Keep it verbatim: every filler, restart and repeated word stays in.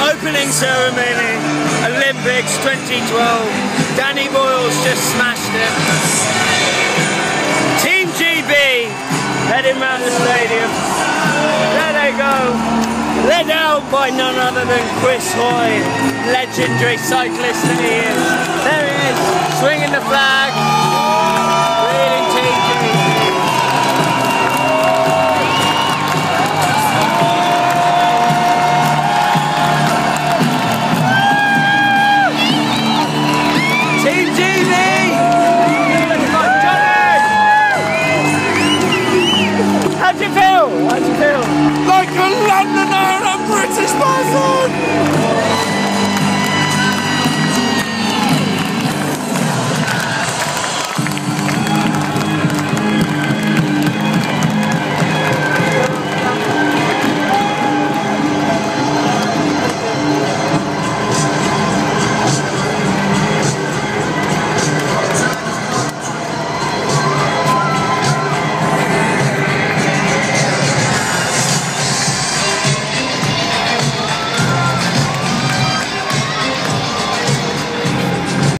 Opening ceremony, Olympics twenty twelve. Danny Boyle's just smashed it. Team G B heading round the stadium. There they go. Led out by none other than Chris Hoy, legendary cyclist that he is. There he is, swinging the flag.